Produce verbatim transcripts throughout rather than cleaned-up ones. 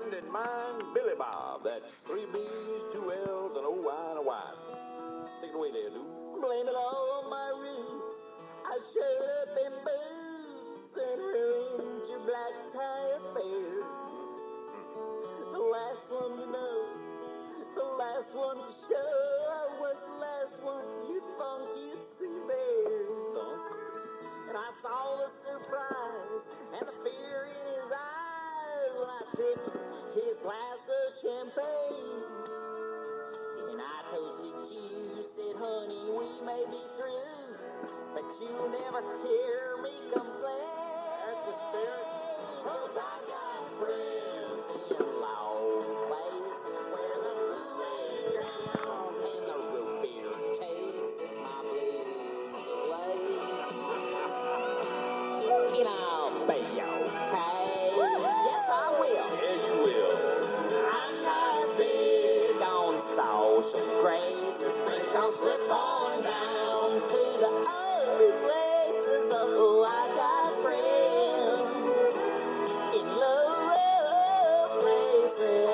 friend and mine, Billy Bob. That's three B's, two L's, and a wine of wine. Take it away there, dude. Blame it all on my roots. I showed up in boots and ruined your black tie affair. The last one to know, the last one to show. I was the last one you thought you'd see there. And I saw the surprise and the fear in his eyes when I tipped his glass of champagne. And I toasted you, said, honey, we may be through, but you'll never hear me complain. That's the spirit. 'Cause I got friends in low places where the Kool-Aid drowns and the root beer chases my blues away. And I'll be okay. Yes, I will. Yeah, you will. I'm not big on social graces. Think I'll slip on down to the oasis. Oh, I got friends in low places.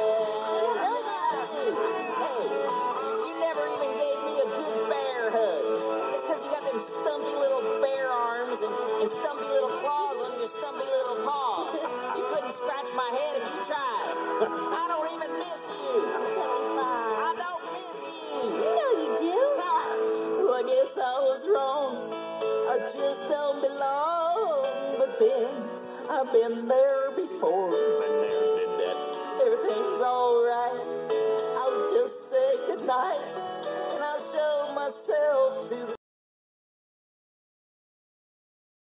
Hey, you never even gave me a good bear hug. It's because you got them stumpy little bear arms and, and stumpy little claws on your stumpy little paws. You couldn't scratch my head if you tried. I don't even miss you. I don't miss you. No, you do. Well, I guess I was wrong. I just don't belong. But then I've been there before. Been there, did that. Everything's alright. I'll just say goodnight and I'll show myself to the